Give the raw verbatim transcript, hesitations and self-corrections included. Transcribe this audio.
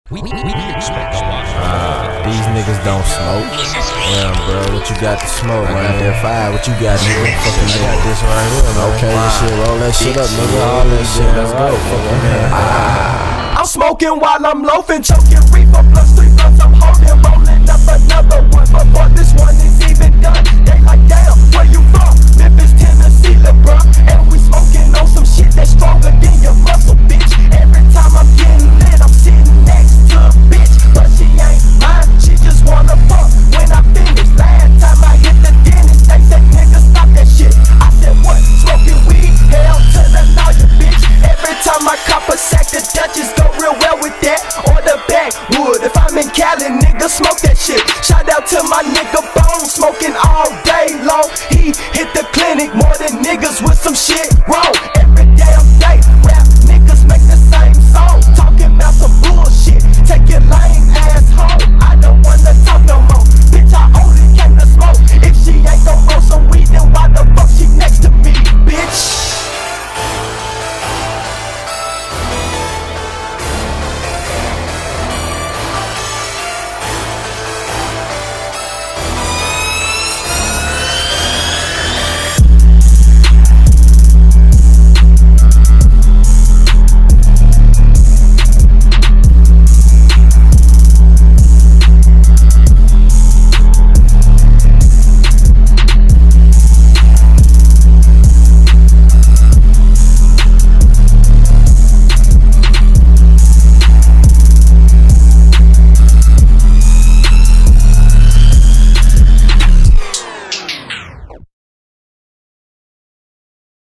We, we, we expect uh, these niggas don't smoke. Yeah, bro, what you got to smoke? I got that fire, what you got, nigga? Fucking I got this right here, man. Okay, that shit, roll that shit up, nigga. All that shit, let's go. Fucking man. Ah. I'm smoking while I'm loafing, choking reefer plus three blunts. I'm holding, rolling up another one before this one is even done. They like, damn, where you from? Memphis, Tennessee, LeBron. And we smoking on some shit that's stronger than your muscle, bitch. Every time I'm getting lit, I'm sitting next to a bitch, but she ain't mine. She just wanna fuck when I finish. Last time I hit the dentist, they said, nigga, stop that shit. I said, what? Smoking weed? Hell to the lawyer, bitch. Every time I cop a sack, the Dutchess go real well with that. Or the backwood. If I'm in Cali, nigga, smoke that shit. Shout out to my